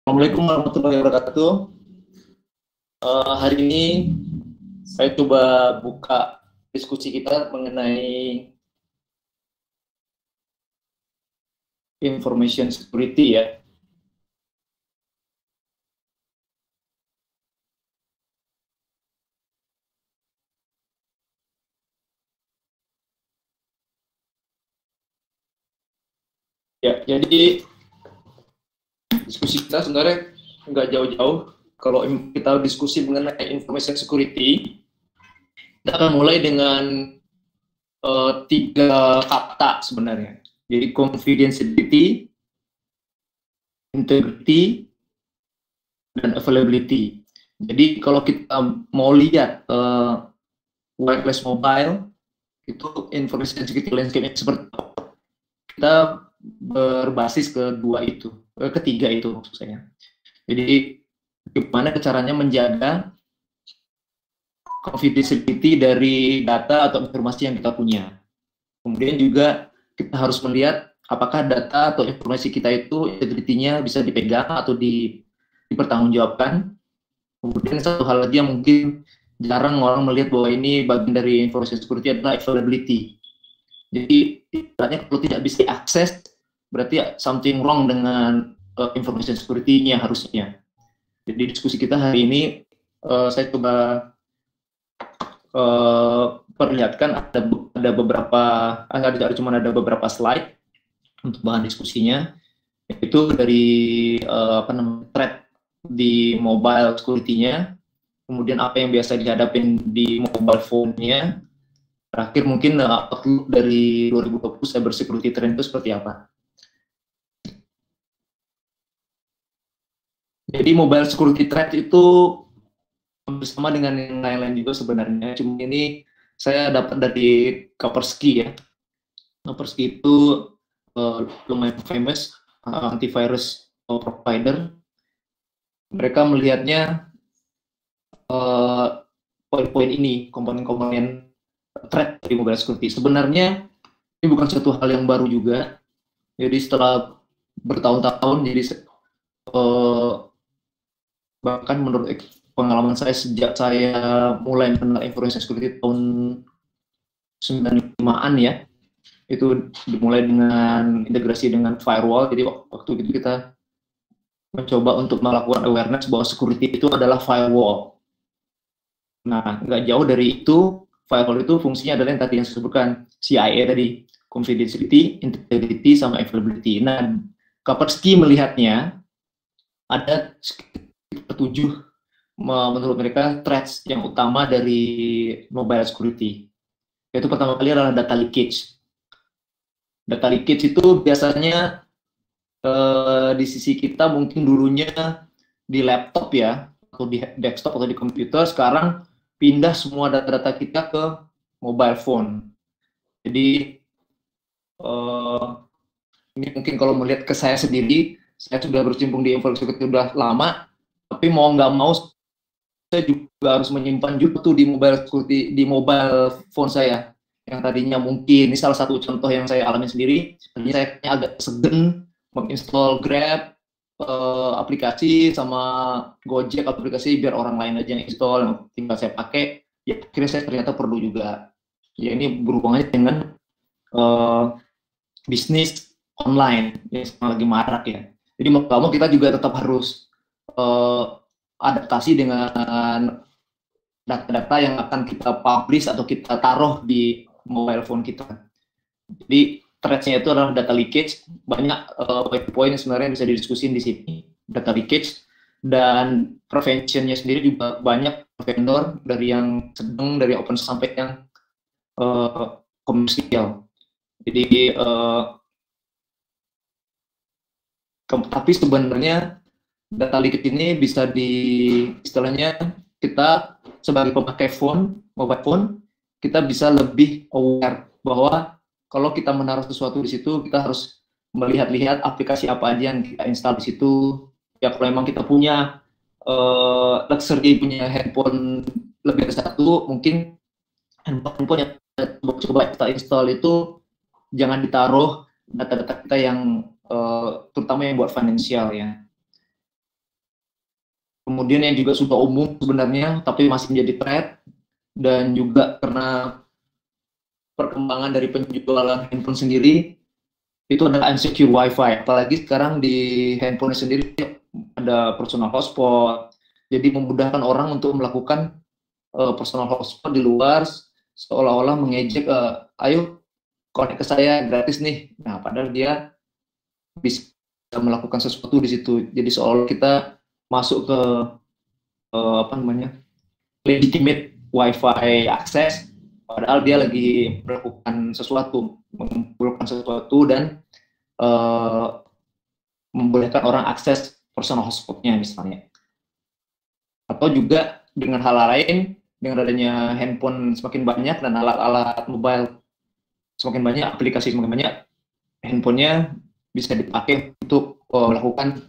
Assalamualaikum warahmatullahi wabarakatuh. Hari ini saya coba buka diskusi kita mengenai information security ya. Ya, jadi diskusi kita sebenarnya nggak jauh-jauh. Kalau kita diskusi mengenai information security, kita akan mulai dengan 3 kata sebenarnya. Jadi confidentiality, integrity, dan availability. Jadi kalau kita mau lihat wireless mobile, itu information security landscape seperti kita berbasis ketiga itu maksud saya. Jadi gimana caranya menjaga confidentiality dari data atau informasi yang kita punya. Kemudian juga kita harus melihat apakah data atau informasi kita itu integritinya bisa dipegang atau dipertanggungjawabkan. Kemudian satu hal lagi yang mungkin jarang orang melihat bahwa ini bagian dari information security adalah availability. Jadi ibaratnya kalau tidak bisa diakses, berarti something wrong dengan information security-nya harusnya. Jadi diskusi kita hari ini saya coba perlihatkan ada beberapa slide untuk bahan diskusinya, itu dari threat di mobile security-nya, kemudian apa yang biasa dihadapin di mobile phone-nya. Terakhir mungkin outlook dari 2020 cyber security trend itu seperti apa. Jadi mobile security threat itu bersama dengan yang lain-lain juga sebenarnya. Cuma ini saya dapat dari Kaspersky ya. Kaspersky itu lumayan famous antivirus provider. Mereka melihatnya poin-poin ini, komponen-komponen threat di mobile security. Sebenarnya ini bukan suatu hal yang baru juga. Jadi setelah bertahun-tahun, jadi bahkan menurut pengalaman saya sejak saya mulai mengenal information security tahun 95-an ya, itu dimulai dengan integrasi dengan firewall. Jadi waktu itu kita mencoba untuk melakukan awareness bahwa security itu adalah firewall. Nah, nggak jauh dari itu, firewall itu fungsinya adalah yang tadi yang saya sebutkan, CIA tadi, confidentiality, integrity, sama availability. Nah, Kaspersky melihatnya ada 7 menurut mereka threats yang utama dari mobile security. Yaitu pertama kali adalah data leakage. Data leakage itu biasanya di sisi kita mungkin dulunya di laptop ya, atau di desktop atau di komputer, sekarang pindah semua data-data kita ke mobile phone. Jadi ini mungkin kalau melihat ke saya sendiri, saya sudah berkecimpung di informasi security sudah lama, tapi mau nggak mau saya juga harus menyimpan juga tuh di mobile security, di mobile phone saya. Yang tadinya mungkin, ini salah satu contoh yang saya alami sendiri, tadinya saya agak segan menginstall Grab aplikasi sama Gojek aplikasi biar orang lain aja yang install, tinggal saya pakai. Ya akhirnya saya ternyata perlu juga. Ya ini berhubungannya dengan bisnis online yang lagi marak ya. Jadi mau nggak mau kita juga tetap harus adaptasi dengan data-data yang akan kita publish atau kita taruh di mobile phone kita. Jadi threat-nya itu adalah data leakage. Banyak poin-poin sebenarnya bisa didiskusin di sini. Data leakage dan prevention-nya sendiri juga banyak vendor, dari yang sedang, dari open sampai yang komersial. Jadi tapi sebenarnya data leakage ini bisa istilahnya kita sebagai pemakai mobile phone, kita bisa lebih aware bahwa kalau kita menaruh sesuatu di situ, kita harus melihat-lihat aplikasi apa aja yang kita install di situ. Ya kalau memang kita punya luxury punya handphone lebih dari satu, mungkin handphone yang coba kita install itu jangan ditaruh data-data kita yang terutama yang buat finansial ya. kemudian yang juga sudah umum sebenarnya tapi masih menjadi threat, dan juga karena perkembangan dari penjualan handphone sendiri itu ada insecure Wi-Fi. Apalagi sekarang di handphone sendiri ada personal hotspot, jadi memudahkan orang untuk melakukan personal hotspot di luar, seolah-olah mengejek, ayo connect ke saya gratis nih. Nah, padahal dia bisa melakukan sesuatu di situ. Jadi seolah kita masuk ke apa namanya, legitimate Wi-Fi akses, padahal dia lagi melakukan sesuatu, mengumpulkan sesuatu dan membolehkan orang akses personal hotspotnya misalnya. Atau juga dengan hal lain, dengan adanya handphone semakin banyak dan alat-alat mobile semakin banyak, aplikasi semakin banyak, handphonenya bisa dipakai untuk melakukan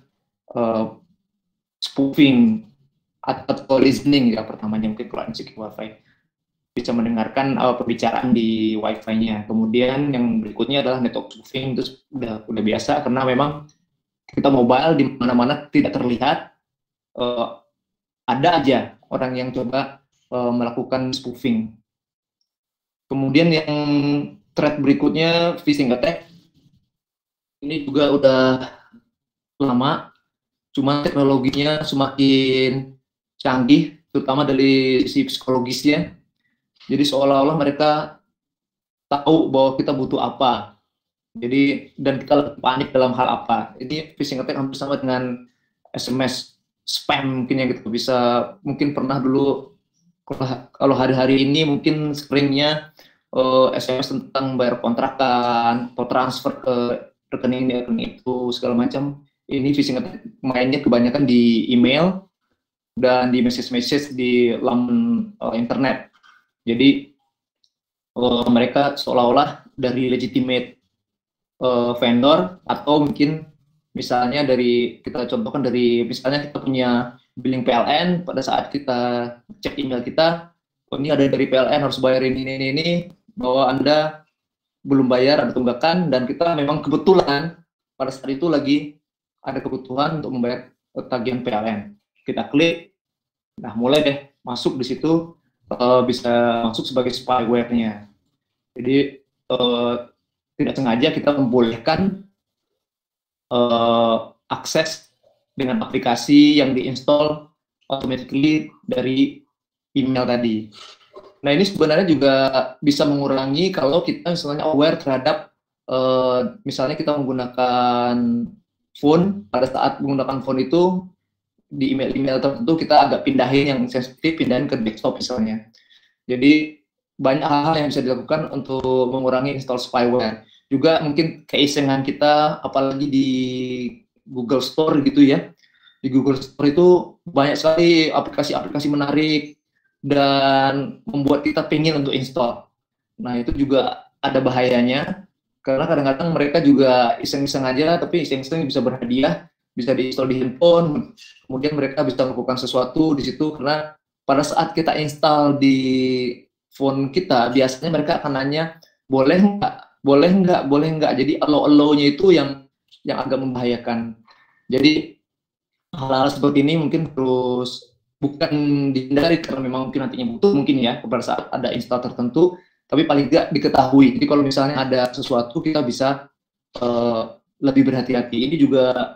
spoofing atau listening ya, pertamanya mungkin kalau insecure Wi-Fi bisa mendengarkan pembicaraan di Wi-Fi-nya. Kemudian yang berikutnya adalah network spoofing, itu udah biasa karena memang kita mobile di mana-mana tidak terlihat, ada aja orang yang coba melakukan spoofing. Kemudian yang threat berikutnya phishing attack. Ini juga udah lama, cuma teknologinya semakin canggih, terutama dari sisi psikologisnya. Jadi seolah-olah mereka tahu bahwa kita butuh apa. Jadi dan kita panik dalam hal apa. Ini phishing attack hampir sama dengan SMS spam mungkin yang kita bisa, mungkin pernah dulu kalau hari-hari ini mungkin seringnya SMS tentang bayar kontrakan atau transfer ke rekening itu segala macam. Ini phishing attack mainnya kebanyakan di email dan di message di laman internet. Jadi mereka seolah-olah dari legitimate vendor, atau mungkin misalnya dari, kita contohkan dari misalnya kita punya billing PLN, pada saat kita cek email kita, oh ini ada dari PLN harus bayar ini, bahwa Anda belum bayar, ada tunggakan, dan kita memang kebetulan pada saat itu lagi ada kebutuhan untuk membayar tagihan PLN. Kita klik, nah mulai deh masuk di situ, bisa masuk sebagai spyware-nya. Jadi tidak sengaja kita membolehkan akses dengan aplikasi yang diinstal automatically dari email tadi. Nah ini sebenarnya juga bisa mengurangi kalau kita misalnya aware terhadap misalnya kita menggunakan phone, pada saat menggunakan phone itu di email-email tertentu kita agak pindahin yang sensitif, pindahin ke desktop misalnya. Jadi banyak hal-hal yang bisa dilakukan untuk mengurangi install spyware. Juga mungkin keisengan kita, apalagi di Google Store gitu ya. Di Google Store itu banyak sekali aplikasi-aplikasi menarik dan membuat kita pengen untuk install. Nah itu juga ada bahayanya, karena kadang-kadang mereka juga iseng-iseng aja, tapi iseng-iseng bisa berhadiah, bisa diinstal di handphone, kemudian mereka bisa melakukan sesuatu di situ, karena pada saat kita install di phone kita, biasanya mereka akan nanya, boleh nggak, jadi allow-nya itu yang agak membahayakan. Jadi hal-hal seperti ini mungkin terus bukan dihindari karena memang mungkin nantinya butuh mungkin ya pada saat ada install tertentu, tapi paling nggak diketahui. Jadi kalau misalnya ada sesuatu kita bisa lebih berhati-hati. Ini juga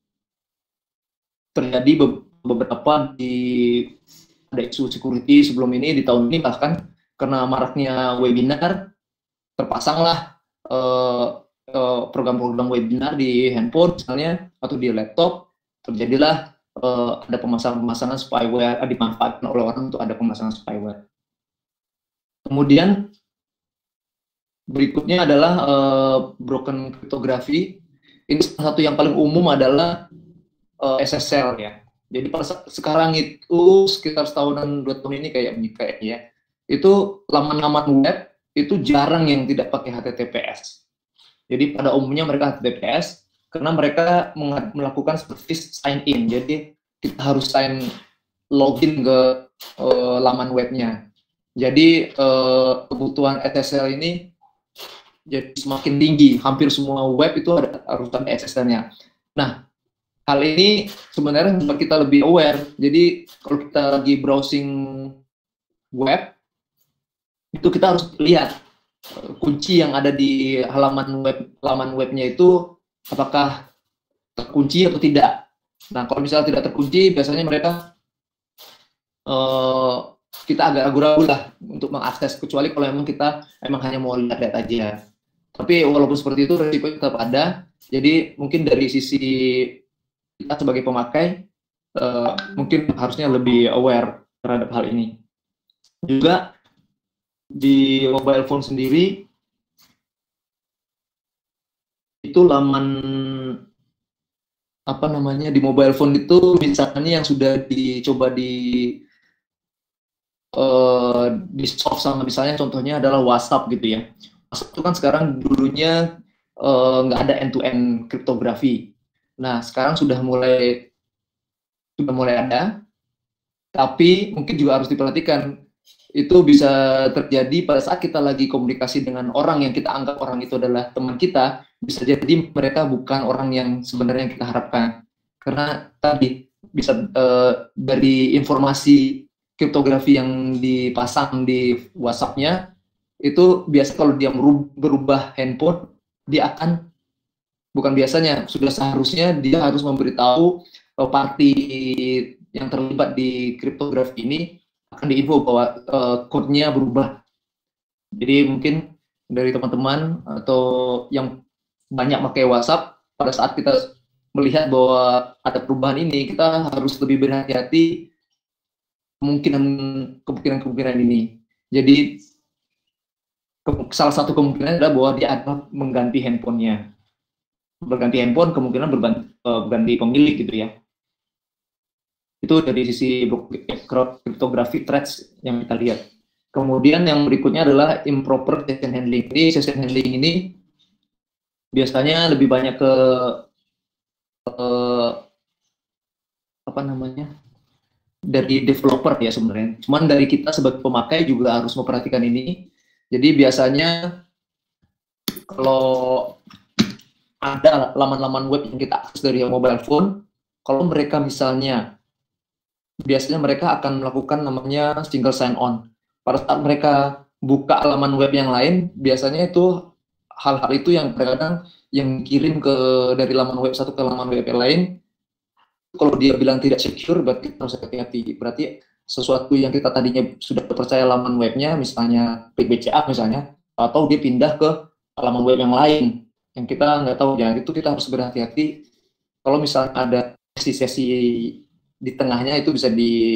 terjadi beberapa ada isu security sebelum ini, di tahun ini bahkan karena maraknya webinar, terpasanglah program-program webinar di handphone misalnya atau di laptop, terjadilah ada pemasangan spyware, dimanfaatkan oleh orang untuk ada pemasangan spyware. Kemudian berikutnya adalah broken cryptography. Ini salah satu yang paling umum adalah SSL ya. Jadi sekarang itu sekitar setahunan 2 tahun ini kayaknya itu laman-laman web itu jarang yang tidak pakai HTTPS. Jadi pada umumnya mereka HTTPS karena mereka melakukan service sign in. Jadi kita harus login ke laman webnya. Jadi kebutuhan SSL ini jadi semakin tinggi. Hampir semua web itu harus ada SSL-nya. Nah, hal ini sebenarnya membuat kita lebih aware. Jadi kalau kita lagi browsing web, itu kita harus lihat kunci yang ada di halaman webnya itu apakah terkunci atau tidak. Nah, kalau misalnya tidak terkunci, biasanya mereka kita agak ragu-ragu lah untuk mengakses, kecuali kalau memang kita hanya mau lihat aja. Tapi walaupun seperti itu, risiko tetap ada. Jadi mungkin dari sisi kita sebagai pemakai, mungkin harusnya lebih aware terhadap hal ini. Juga di mobile phone sendiri, itu laman di mobile phone itu misalnya yang sudah dicoba di solve sama, misalnya contohnya adalah WhatsApp gitu ya. WhatsApp itu kan sekarang dulunya nggak ada end-to-end kriptografi. Nah, sekarang sudah mulai ada, tapi mungkin juga harus diperhatikan. Itu bisa terjadi pada saat kita lagi komunikasi dengan orang yang kita anggap orang itu adalah teman kita, bisa jadi mereka bukan orang yang sebenarnya kita harapkan. Karena tadi bisa dari informasi kriptografi yang dipasang di WhatsApp-nya, itu biasa kalau dia berubah handphone, dia akan, bukan biasanya, sudah seharusnya dia harus memberitahu party yang terlibat di kriptografi ini, akan diinfo bahwa code-nya berubah. Jadi mungkin dari teman-teman atau yang banyak pakai WhatsApp, pada saat kita melihat bahwa ada perubahan ini, kita harus lebih berhati-hati kemungkinan ini. Jadi salah satu kemungkinan adalah bahwa dia akan mengganti handphonenya. Berganti handphone kemungkinan berganti pemilik gitu ya. Itu dari sisi cryptographic threats yang kita lihat. Kemudian yang berikutnya adalah improper session handling. Ini session handling ini biasanya lebih banyak ke dari developer ya sebenarnya. Cuman dari kita sebagai pemakai juga harus memperhatikan ini. Jadi biasanya kalau ada laman-laman web yang kita akses dari mobile phone, kalau mereka biasanya mereka akan melakukan namanya single sign on. Pada saat mereka buka laman web yang lain, biasanya itu hal-hal itu yang terkadang yang kirim dari laman web satu ke laman web yang lain, kalau dia bilang tidak secure, berarti harus hati-hati. Berarti sesuatu yang kita tadinya sudah percaya laman webnya, misalnya BCA misalnya, atau dia pindah ke laman web yang lain, yang kita nggak tahu. Jangan itu kita harus berhati-hati. Kalau misalnya ada sesi di tengahnya, itu bisa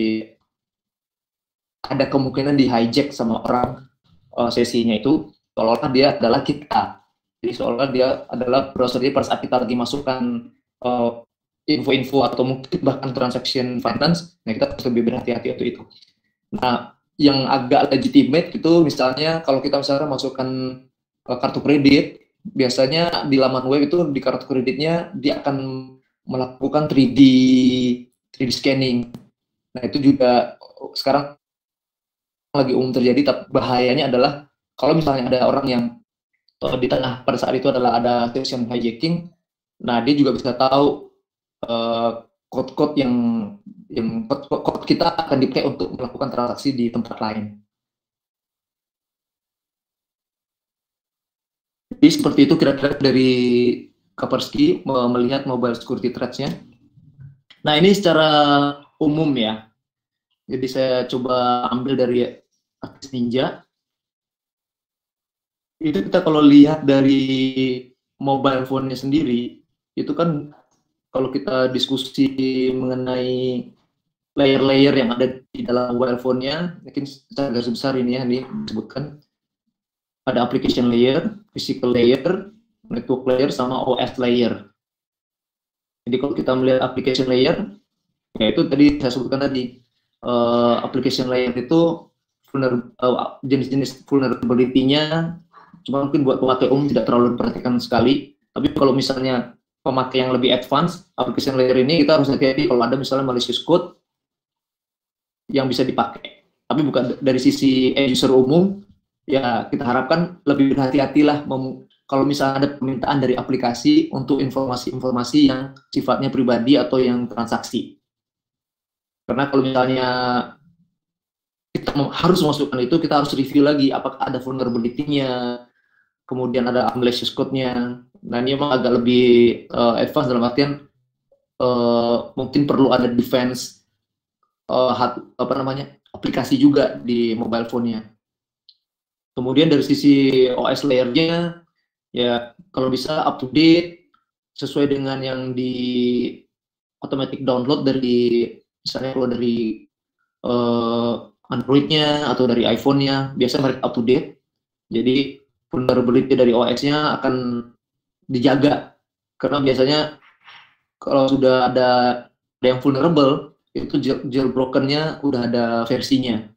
ada kemungkinan di hijack sama orang sesinya itu, seolah-olah dia adalah kita. Jadi seolah dia adalah browser. Jadi pada saat kita lagi masukkan info-info atau mungkin bahkan transaction finance, nah kita harus lebih berhati-hati untuk itu. Nah, yang agak legitimate itu misalnya kalau kita misalnya masukkan kartu kredit, biasanya di laman web itu di kartu kreditnya dia akan melakukan 3D scanning. Nah, itu juga sekarang lagi umum terjadi, tapi bahayanya adalah kalau misalnya ada orang yang di tengah pada saat itu adalah ada session hijacking, nah dia juga bisa tahu kode-kode yang kode kita akan dipakai untuk melakukan transaksi di tempat lain. Jadi seperti itu kira-kira dari Kaspersky melihat mobile security threats-nya. Nah, ini secara umum ya. Jadi saya coba ambil dari Axis Ninja. Itu kita kalau lihat dari mobile phone-nya sendiri, itu kan kalau kita diskusi mengenai layer-layer yang ada di dalam mobile phone-nya, mungkin secara garis besar ini ya, ini disebutkan. Ada application layer, physical layer, network layer, sama OS layer. Jadi kalau kita melihat application layer, ya itu tadi saya sebutkan tadi, application layer itu jenis-jenis vulnerability-nya cuma mungkin buat pemakai umum tidak terlalu diperhatikan sekali. Tapi kalau misalnya pemakai yang lebih advance, application layer ini kita harus hati-hati kalau ada misalnya malicious code yang bisa dipakai. Tapi bukan dari sisi end user umum, ya kita harapkan lebih berhati-hatilah kalau misalnya ada permintaan dari aplikasi untuk informasi-informasi yang sifatnya pribadi atau yang transaksi. Karena kalau misalnya kita harus memasukkan itu, kita harus review lagi apakah ada vulnerability-nya, kemudian ada malicious code-nya. Nah, ini memang agak lebih advance dalam artian mungkin perlu ada defense aplikasi juga di mobile phone-nya. Kemudian dari sisi OS layer-nya, ya kalau bisa up to date sesuai dengan yang di automatic download dari misalnya kalau dari Android-nya atau dari iPhone-nya, biasanya mereka up to date. Jadi vulnerability dari OS-nya akan dijaga karena biasanya kalau sudah ada yang vulnerable itu jailbroken-nya udah ada versinya.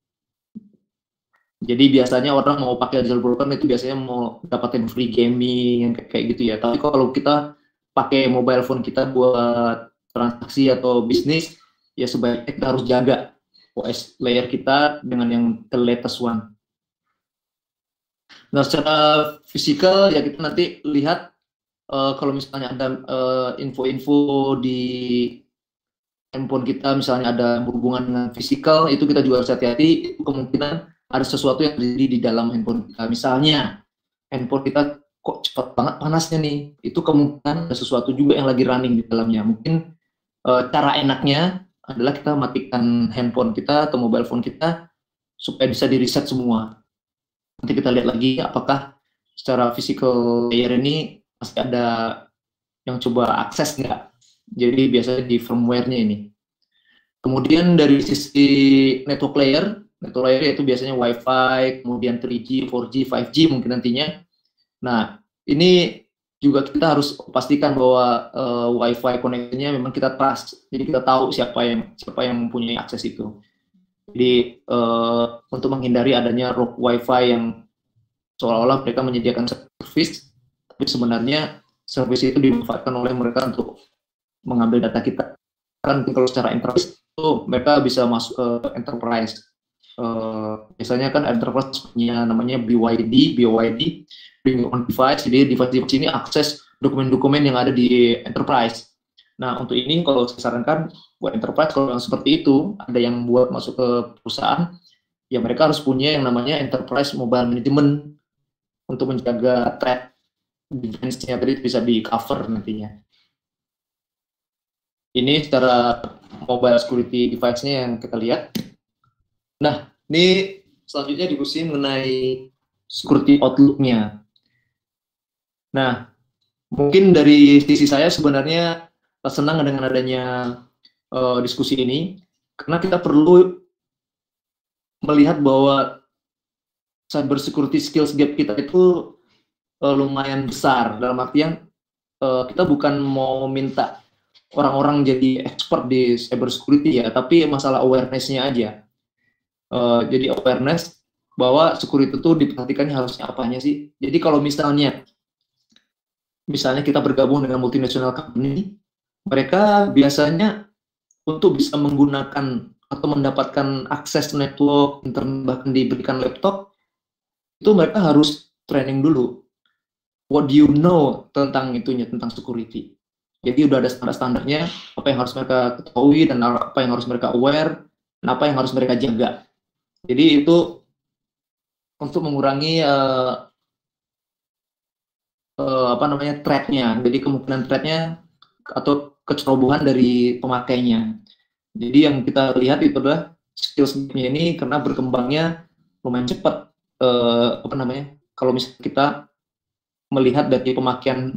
Jadi biasanya orang mau pakai jailbroken itu biasanya mau dapatin free gaming yang kayak gitu ya. Tapi kalau kita pakai mobile phone kita buat transaksi atau bisnis, ya sebaiknya kita harus jaga OS layer kita dengan yang the latest one. Nah, secara fisikal ya kita nanti lihat kalau misalnya ada info-info di handphone kita, misalnya ada berhubungan dengan fisikal, itu kita juga harus hati-hati. Kemungkinan ada sesuatu yang terjadi di dalam handphone kita. Misalnya handphone kita kok cepat banget panasnya nih, itu kemungkinan ada sesuatu juga yang lagi running di dalamnya. Mungkin cara enaknya adalah kita matikan handphone kita atau mobile phone kita supaya bisa di reset semua. Nanti kita lihat lagi apakah secara physical layer ini masih ada yang coba akses nggak. Jadi biasanya di firmware-nya ini. Kemudian dari sisi network layer itu biasanya Wi-Fi, kemudian 3G, 4G, 5G mungkin nantinya. Nah, ini juga kita harus pastikan bahwa Wi-Fi connection-nya memang kita trust. Jadi kita tahu siapa yang mempunyai akses itu. Jadi untuk menghindari adanya rogue Wi-Fi yang seolah-olah mereka menyediakan service, tapi sebenarnya service itu dimanfaatkan oleh mereka untuk mengambil data kita. Kan kalau secara enterprise itu mereka bisa masuk ke enterprise. Biasanya kan enterprise punya namanya BYD, Bring Your Own Device. Jadi device ini akses dokumen-dokumen yang ada di enterprise. Nah, untuk ini kalau saya sarankan buat enterprise, kalau yang seperti itu ada yang buat masuk ke perusahaan, ya mereka harus punya yang namanya enterprise mobile management untuk menjaga threat defense-nya tadi bisa di cover nantinya. Ini secara mobile security device-nya yang kita lihat. Nah, ini selanjutnya diskusi mengenai security outlook-nya. Nah, mungkin dari sisi saya sebenarnya senang dengan adanya diskusi ini, karena kita perlu melihat bahwa cyber security skills gap kita itu lumayan besar, dalam artian kita bukan mau minta orang-orang jadi expert di cyber security ya, tapi masalah awareness-nya aja. Jadi awareness bahwa security itu diperhatikannya harusnya apanya sih. Jadi kalau misalnya kita bergabung dengan multinational company, mereka biasanya untuk bisa menggunakan atau mendapatkan akses network, internet, bahkan diberikan laptop, itu mereka harus training dulu. What do you know tentang itunya, tentang security. Jadi udah ada standar-standarnya, apa yang harus mereka ketahui, dan apa yang harus mereka aware, dan apa yang harus mereka jaga. Jadi itu untuk mengurangi threat-nya. Jadi kemungkinan threat-nya atau kecerobohan dari pemakainya. Jadi yang kita lihat itu adalah skills-nya ini karena berkembangnya lumayan cepat. Kalau misalnya kita melihat dari pemakaian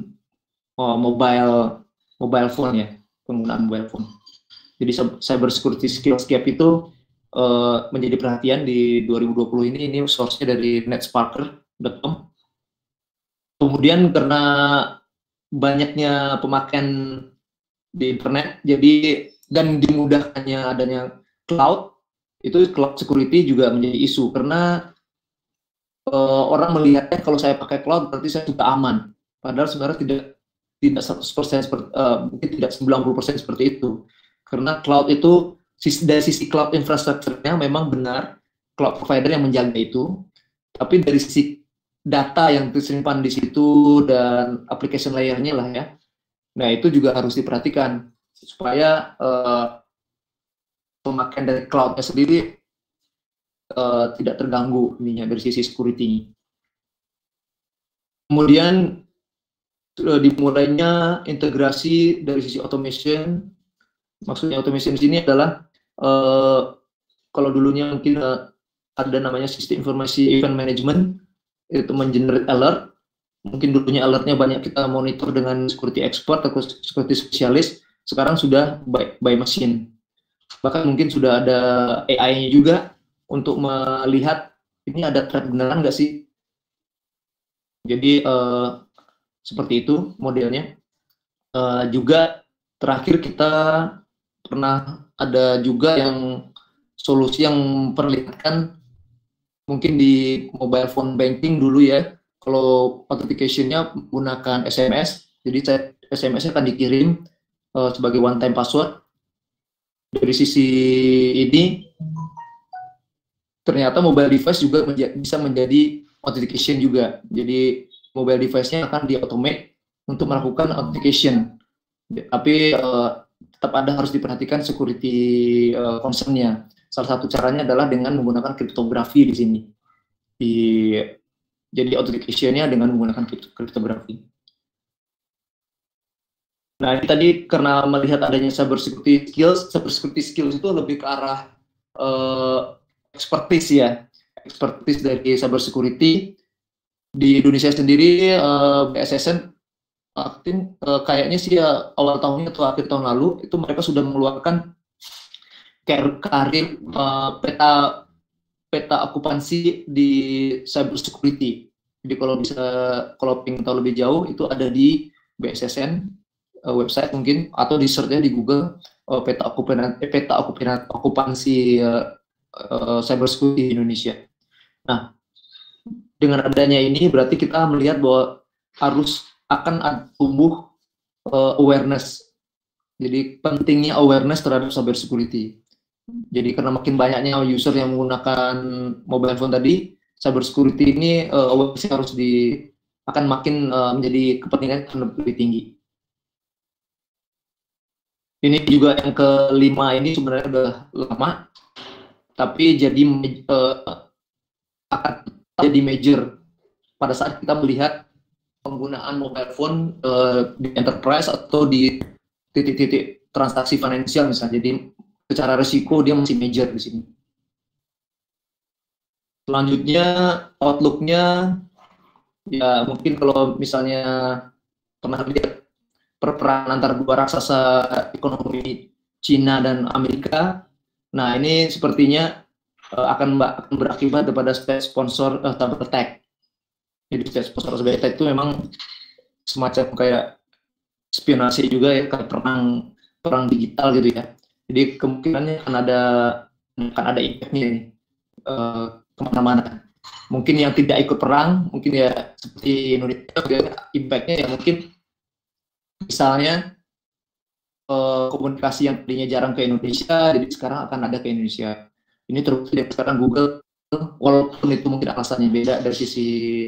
mobile phone ya, penggunaan mobile phone. Jadi cyber security skills gap itu menjadi perhatian di 2020 ini source-nya dari netsparker.com. Kemudian karena banyaknya pemakaian di internet, jadi dan dimudahkannya adanya cloud, itu cloud security juga menjadi isu karena orang melihatnya kalau saya pakai cloud berarti saya sudah aman. Padahal sebenarnya tidak 100% mungkin tidak 90% seperti itu. Karena cloud itu dari sisi cloud infrastrukturnya memang benar cloud provider yang menjaga itu, tapi dari sisi data yang tersimpan di situ dan application layer-nya lah ya. Nah, itu juga harus diperhatikan supaya pemakaian dari cloud-nya sendiri tidak terganggu ininya dari sisi security. Kemudian dimulainya integrasi dari sisi automation. Maksudnya automation di sini adalah kalau dulunya mungkin ada namanya sistem informasi event management, itu mengenerate alert. Mungkin dulunya alertnya banyak kita monitor dengan security expert atau security spesialis, sekarang sudah by machine. Bahkan mungkin sudah ada AI-nya juga untuk melihat ini ada threat beneran nggak sih. Jadi seperti itu modelnya. Juga terakhir kita pernah ada juga yang solusi yang memperlihatkan mungkin di mobile phone banking dulu ya, kalau authentication-nya menggunakan SMS, jadi SMS-nya akan dikirim sebagai one time password. Dari sisi ini ternyata mobile device juga bisa menjadi authentication juga. Jadi mobile device-nya akan di-automate untuk melakukan authentication. Tapi tetap harus diperhatikan security concern-nya. Salah satu caranya adalah dengan menggunakan kriptografi di sini. Jadi authentication-nya dengan menggunakan kriptografi. Nah, ini tadi karena melihat adanya cyber security skills itu lebih ke arah expertise ya. Expertise dari cyber security. Di Indonesia sendiri BSSN kayaknya sih ya, awal tahunnya atau akhir tahun lalu itu mereka sudah mengeluarkan karir peta okupansi di cyber security. Jadi kalau ingin tahu lebih jauh itu ada di BSSN website mungkin, atau di search-nya di Google peta okupansi cyber security di Indonesia. Nah, dengan adanya ini berarti kita melihat bahwa akan tumbuh awareness. Jadi pentingnya awareness terhadap cyber security. Jadi karena makin banyaknya user yang menggunakan mobile phone tadi, cyber security ini awareness akan makin menjadi kepentingan lebih tinggi. Ini juga yang kelima ini sebenarnya udah lama, tapi akan jadi major pada saat kita melihat penggunaan mobile phone di enterprise atau di titik-titik transaksi finansial misalnya. Jadi secara risiko dia masih major di sini. Selanjutnya outlook-nya ya mungkin kalau misalnya pernah lihat perperangan antara dua raksasa ekonomi Cina dan Amerika. Nah, ini sepertinya akan berakibat kepada state sponsor cyber attack. Jadi state sponsor cyber attack itu memang semacam kayak spionase juga ya, kayak perang digital gitu ya. Jadi kemungkinannya akan ada impact-nya ini kemana-mana. Mungkin yang tidak ikut perang, mungkin ya seperti Indonesia, impact-nya ya mungkin misalnya komunikasi yang tadinya jarang ke Indonesia, jadi sekarang akan ada ke Indonesia. Ini terbukti dari sekarang Google, walaupun itu mungkin alasannya beda dari sisi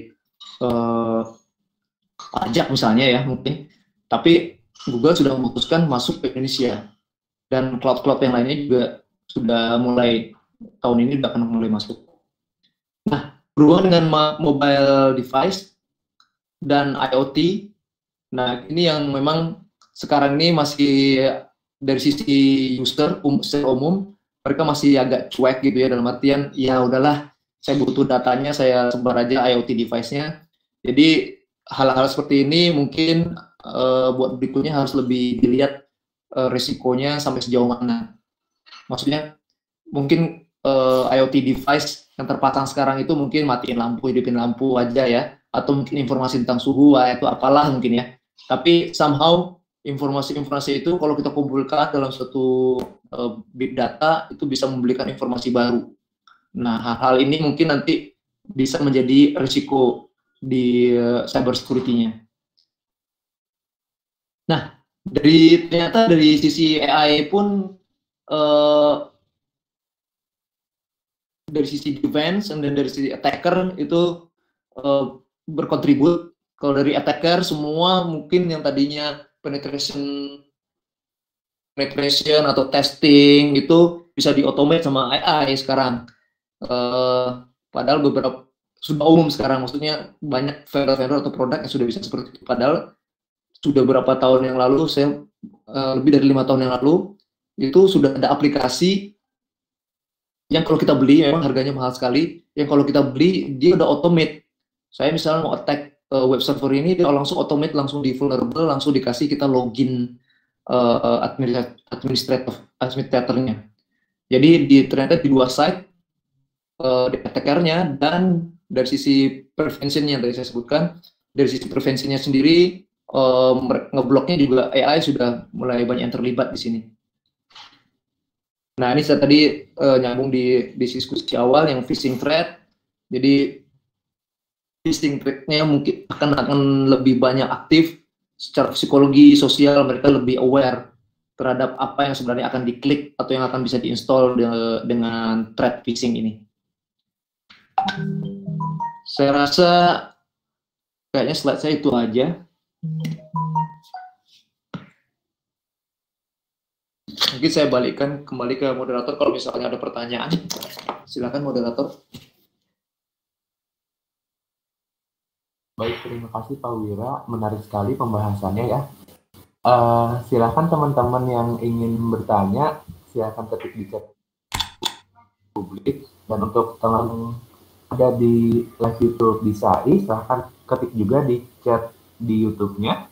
pajak misalnya ya mungkin, tapi Google sudah memutuskan masuk ke Indonesia, dan cloud-cloud yang lainnya juga sudah mulai tahun ini akan mulai masuk. Nah, berhubungan dengan mobile device dan IoT. Nah, ini yang memang sekarang ini masih dari sisi user secara umum, mereka masih agak cuek gitu ya, dalam artian ya udahlah, saya butuh datanya, saya sebar aja IoT device-nya. Jadi hal-hal seperti ini mungkin buat berikutnya harus lebih dilihat risikonya sampai sejauh mana. Maksudnya mungkin IoT device yang terpasang sekarang itu mungkin matiin lampu, hidupin lampu aja ya, atau mungkin informasi tentang suhu atau apalah mungkin ya. Tapi somehow informasi-informasi itu kalau kita kumpulkan dalam suatu big data itu bisa memberikan informasi baru. Nah, hal-hal ini mungkin nanti bisa menjadi risiko di cyber security-nya. Nah, ternyata dari sisi AI pun dari sisi defense dan dari sisi attacker itu berkontribut. Kalau dari attacker semua mungkin yang tadinya penetration atau testing itu bisa di-automate sama AI sekarang. Padahal beberapa sudah umum sekarang, maksudnya banyak vendor-vendor atau produk yang sudah bisa seperti itu. Padahal sudah berapa tahun yang lalu, saya lebih dari 5 tahun yang lalu, itu sudah ada aplikasi yang kalau kita beli memang harganya mahal sekali, yang kalau kita beli dia udah automate. Saya misalnya mau attack web server ini, dia langsung automate, langsung di vulnerable, langsung dikasih kita login administratornya. Jadi ternyata di dua site, di attackernya dan dari sisi preventionnya yang tadi saya sebutkan, dari sisi preventionnya sendiri, ngebloknya juga AI sudah mulai banyak yang terlibat di sini. Nah, ini saya tadi nyambung di diskusi awal yang phishing threat. Jadi phishing threat-nya mungkin akan lebih banyak aktif secara psikologi sosial, mereka lebih aware terhadap apa yang sebenarnya akan diklik atau yang akan bisa diinstal dengan threat phishing ini. Saya rasa kayaknya slide saya itu aja. Mungkin saya balikkan kembali ke moderator kalau misalnya ada pertanyaan. Silakan moderator. Baik, terima kasih Pak Wira. Menarik sekali pembahasannya ya. Silakan teman-teman yang ingin bertanya, silakan ketik di chat publik. Dan untuk teman ada di live YouTube di SAI, silakan ketik juga di chat di YouTube-nya.